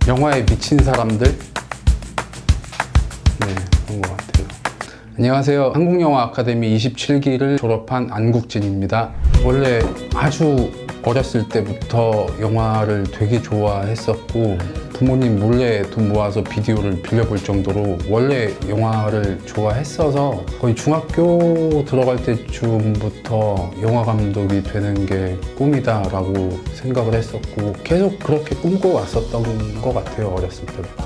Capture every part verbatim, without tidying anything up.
영화에 미친 사람들? 네, 그런 것 같아요. 안녕하세요. 한국영화 아카데미 이십칠 기를 졸업한 안국진입니다. 원래 아주 어렸을 때부터 영화를 되게 좋아했었고 부모님 몰래 돈 모아서 비디오를 빌려볼 정도로 원래 영화를 좋아했어서 거의 중학교 들어갈 때쯤부터 영화 감독이 되는 게 꿈이다 라고 생각을 했었고 계속 그렇게 꿈꿔왔었던 것 같아요. 어렸을 때부터.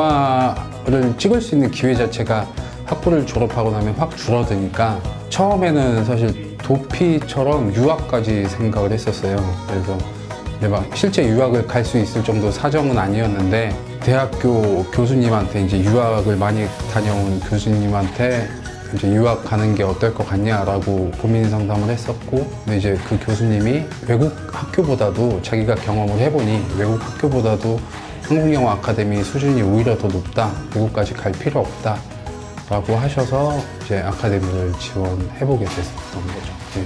영화를 찍을 수 있는 기회 자체가 학부를 졸업하고 나면 확 줄어드니까 처음에는 사실 도피처럼 유학까지 생각을 했었어요. 그래서 근데 막 실제 유학을 갈 수 있을 정도 사정은 아니었는데 대학교 교수님한테 이제 유학을 많이 다녀온 교수님한테 이제 유학 가는 게 어떨 것 같냐라고 고민 상담을 했었고 근데 이제 그 교수님이 외국 학교보다도 자기가 경험을 해보니 외국 학교보다도 한국영화 아카데미 수준이 오히려 더 높다. 외국까지 갈 필요 없다. 라고 하셔서 이제 아카데미를 지원해보게 됐었던 거죠. 네.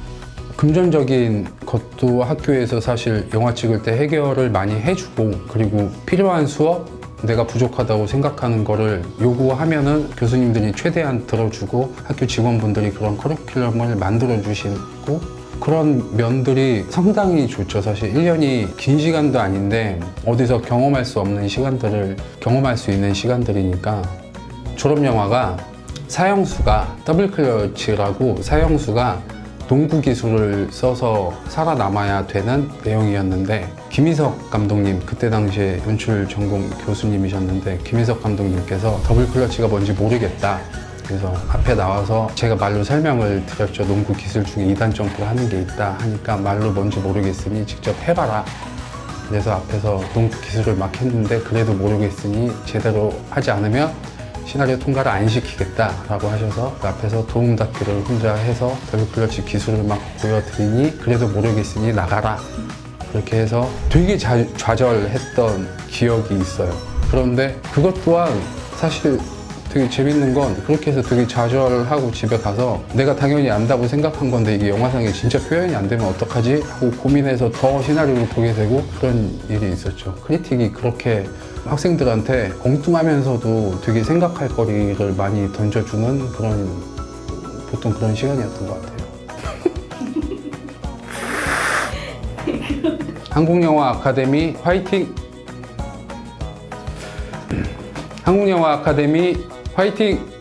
금전적인 것도 학교에서 사실 영화 찍을 때 해결을 많이 해주고 그리고 필요한 수업, 내가 부족하다고 생각하는 거를 요구하면은 교수님들이 최대한 들어주고 학교 직원분들이 그런 커리큘럼을 만들어 주시고 그런 면들이 상당히 좋죠. 사실 일 년이 긴 시간도 아닌데 어디서 경험할 수 없는 시간들을 경험할 수 있는 시간들이니까 졸업영화가 사형수가 더블 클러치라고 사형수가 농구 기술을 써서 살아남아야 되는 내용이었는데 김희석 감독님, 그때 당시에 연출 전공 교수님이셨는데 김희석 감독님께서 더블 클러치가 뭔지 모르겠다. 그래서 앞에 나와서 제가 말로 설명을 드렸죠. 농구 기술 중에 이 단 점프를 하는 게 있다 하니까 말로 뭔지 모르겠으니 직접 해봐라. 그래서 앞에서 농구 기술을 막 했는데 그래도 모르겠으니 제대로 하지 않으면 시나리오 통과를 안 시키겠다라고 하셔서 그 앞에서 도움 닫기를 혼자 해서 더블 클러치 기술을 막 보여드리니 그래도 모르겠으니 나가라. 그렇게 해서 되게 자, 좌절했던 기억이 있어요. 그런데 그것 또한 사실 되게 재밌는 건 그렇게 해서 되게 좌절하고 집에 가서 내가 당연히 안다고 생각한 건데 이게 영화상에 진짜 표현이 안 되면 어떡하지? 하고 고민해서 더 시나리오를 보게 되고 그런 일이 있었죠. 크리틱이 그렇게 학생들한테 엉뚱하면서도 되게 생각할 거리를 많이 던져주는 그런 보통 그런 시간이었던 것 같아요. 한국영화 아카데미 화이팅! 한국영화 아카데미 화이팅!